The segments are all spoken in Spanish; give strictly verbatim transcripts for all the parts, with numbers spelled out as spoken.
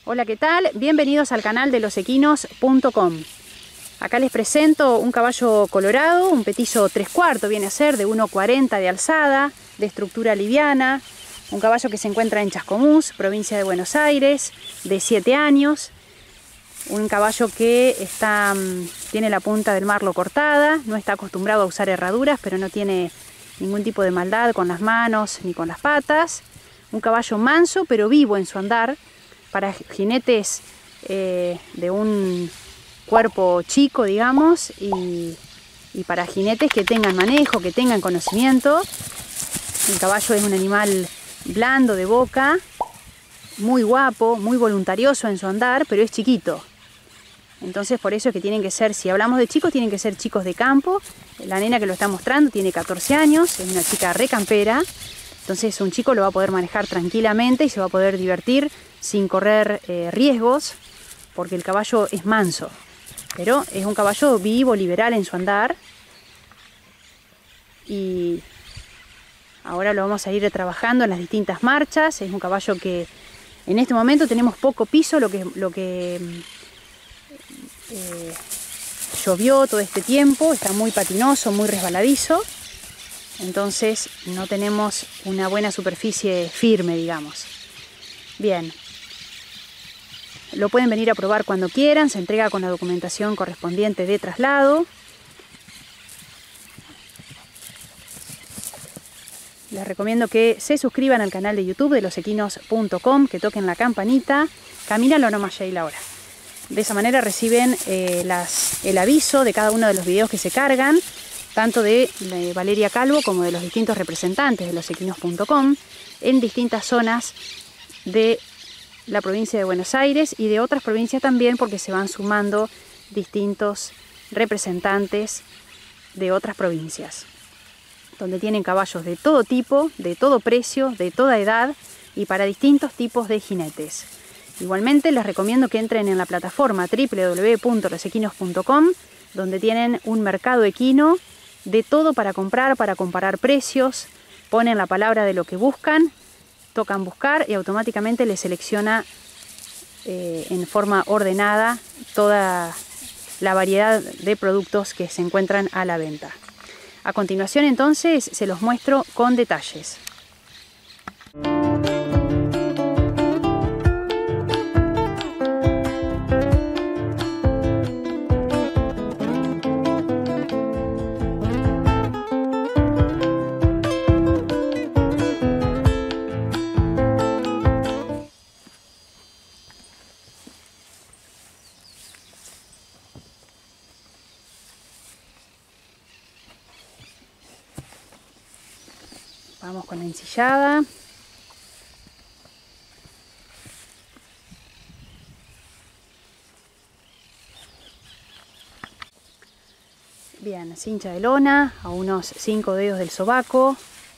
Hola, ¿qué tal? Bienvenidos al canal de los equinos punto com. Acá les presento un caballo colorado, un petizo tres cuartos, viene a ser de uno cuarenta de alzada, de estructura liviana, un caballo que se encuentra en Chascomús, provincia de Buenos Aires, de siete años, un caballo que está, tiene la punta del marlo cortada, no está acostumbrado a usar herraduras, pero no tiene ningún tipo de maldad con las manos ni con las patas, un caballo manso pero vivo en su andar, para jinetes eh, de un cuerpo chico, digamos, y, y para jinetes que tengan manejo, que tengan conocimiento. El caballo es un animal blando de boca, muy guapo, muy voluntarioso en su andar, pero es chiquito. Entonces por eso es que tienen que ser, si hablamos de chicos, tienen que ser chicos de campo. La nena que lo está mostrando tiene catorce años, es una chica recampera. Entonces un chico lo va a poder manejar tranquilamente y se va a poder divertir sin correr eh, riesgos, porque el caballo es manso. Pero es un caballo vivo, liberal en su andar. Y ahora lo vamos a ir trabajando en las distintas marchas. Es un caballo que en este momento tenemos poco piso, lo que, lo que eh, llovió todo este tiempo. Está muy patinoso, muy resbaladizo. Entonces no tenemos una buena superficie firme, digamos. Bien. Lo pueden venir a probar cuando quieran, se entrega con la documentación correspondiente de traslado. Les recomiendo que se suscriban al canal de YouTube de los equinos punto com, que toquen la campanita. Camínalo nomás, Sheila, ahora. De esa manera reciben eh, las, el aviso de cada uno de los videos que se cargan, tanto de, de Valeria Calvo como de los distintos representantes de los equinos punto com, en distintas zonas de la provincia de Buenos Aires y de otras provincias también, porque se van sumando distintos representantes de otras provincias, donde tienen caballos de todo tipo, de todo precio, de toda edad y para distintos tipos de jinetes. Igualmente les recomiendo que entren en la plataforma w w w punto los equinos punto com, donde tienen un mercado equino de todo para comprar, para comparar precios, ponen la palabra de lo que buscan, tocan buscar y automáticamente les selecciona eh, en forma ordenada toda la variedad de productos que se encuentran a la venta. A continuación entonces se los muestro con detalles. Vamos con la ensillada. Bien, cincha de lona a unos cinco dedos del sobaco.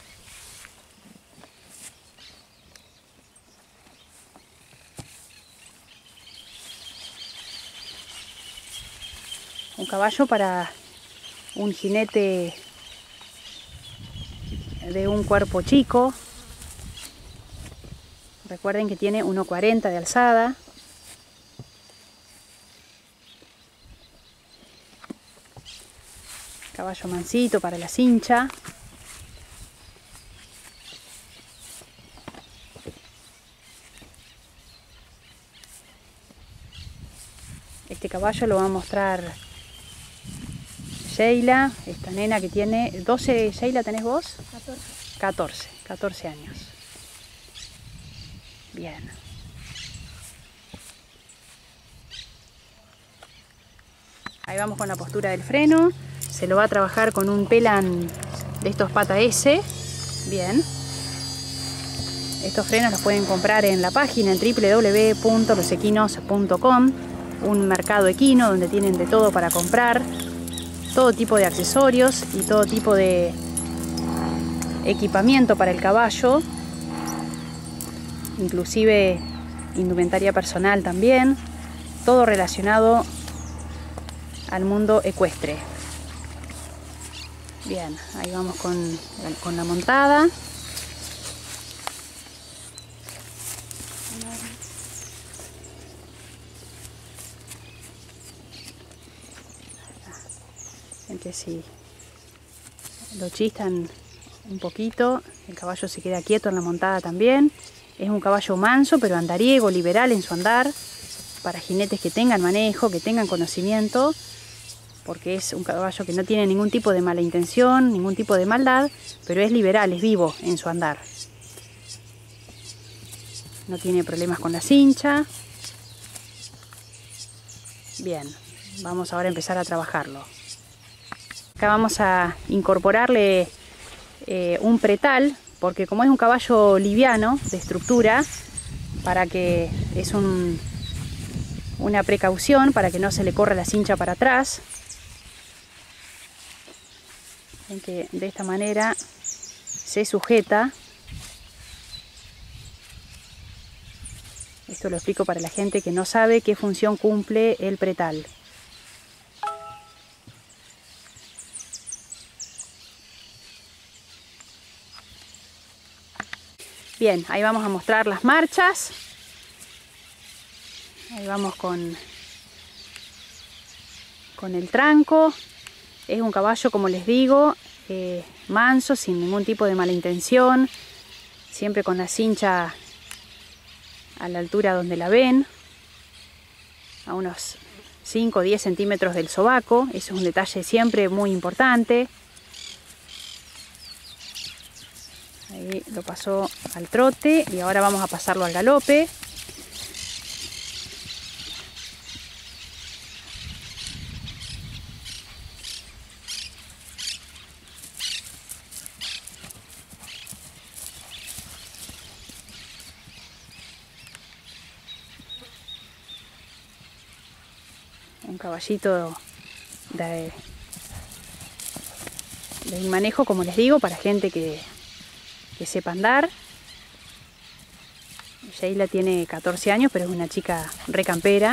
Un caballo para un jinete de un cuerpo chico. Recuerden que tiene uno cuarenta de alzada. Caballo mansito para la cincha. Este caballo lo va a mostrar Sheila, esta nena que tiene doce, Sheila, ¿tenés vos? catorce, catorce años. Bien. Ahí vamos con la postura del freno. Se lo va a trabajar con un pelan de estos pata S. Bien. Estos frenos los pueden comprar en la página en w w w punto los equinos punto com, un mercado equino donde tienen de todo para comprar, todo tipo de accesorios y todo tipo de equipamiento para el caballo, inclusive indumentaria personal también, todo relacionado al mundo ecuestre. Bien, ahí vamos con, con la montada. que si lo chistan un poquito, el caballo se queda quieto en la montada también. Es un caballo manso, pero andariego, liberal en su andar, para jinetes que tengan manejo, que tengan conocimiento, porque es un caballo que no tiene ningún tipo de mala intención, ningún tipo de maldad, pero es liberal, es vivo en su andar. No tiene problemas con la cincha. Bien, vamos ahora a empezar a trabajarlo. Acá vamos a incorporarle eh, un pretal, porque como es un caballo liviano de estructura, para que es un, una precaución para que no se le corra la cincha para atrás. Ven que de esta manera se sujeta. Esto lo explico para la gente que no sabe qué función cumple el pretal. Bien, ahí vamos a mostrar las marchas. Ahí vamos con, con el tranco. Es un caballo, como les digo, eh, manso, sin ningún tipo de mala intención. Siempre con la cincha a la altura donde la ven, a unos cinco o diez centímetros del sobaco. Eso es un detalle siempre muy importante. Ahí lo pasó al trote y ahora vamos a pasarlo al galope. Un caballito de, de manejo, como les digo, para gente que, que sepa andar. Sheila tiene catorce años, pero es una chica recampera.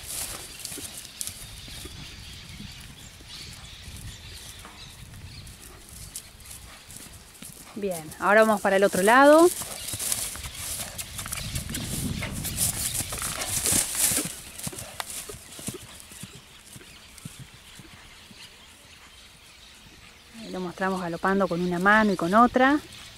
Bien, ahora vamos para el otro lado. Ahí lo mostramos galopando con una mano y con otra.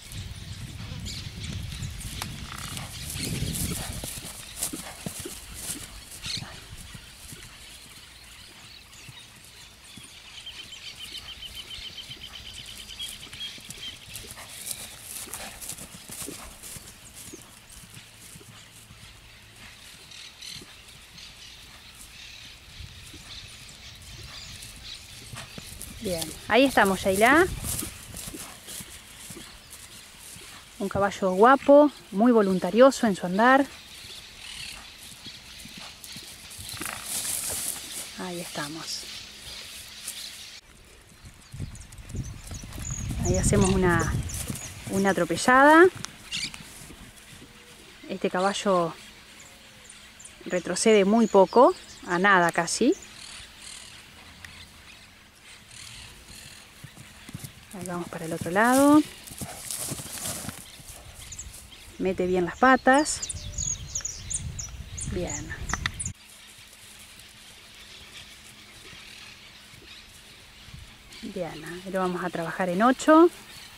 Bien, ahí estamos, Sheila. Un caballo guapo, muy voluntarioso en su andar. Ahí estamos. Ahí hacemos una, una atropellada. Este caballo retrocede muy poco, a nada casi. Ahí vamos para el otro lado. Mete bien las patas. Bien. Bien, ahí lo vamos a trabajar en ocho.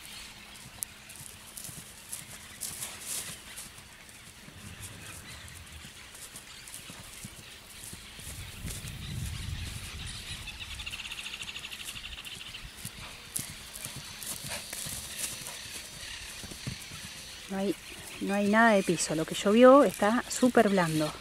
No hay, no hay nada de piso, lo que llovió está súper blando.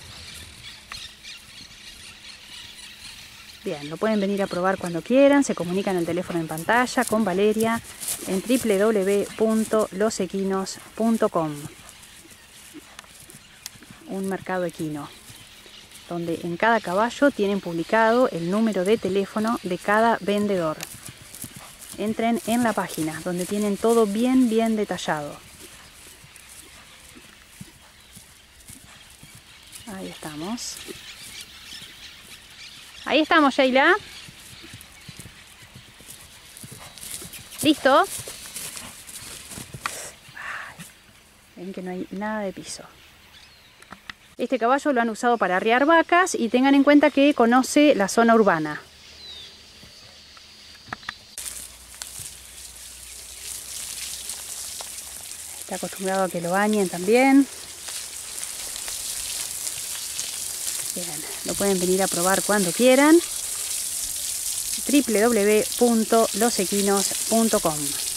Bien, lo pueden venir a probar cuando quieran, se comunican al teléfono en pantalla con Valeria en w w w punto los equinos punto com. Un mercado equino, donde en cada caballo tienen publicado el número de teléfono de cada vendedor. Entren en la página, donde tienen todo bien, bien detallado. Ahí estamos. Ahí estamos, Sheila. ¿Listo? Ay, ven que no hay nada de piso. Este caballo lo han usado para arriar vacas y tengan en cuenta que conoce la zona urbana. Está acostumbrado a que lo bañen también. Bien, lo pueden venir a probar cuando quieran. w w w punto los equinos punto com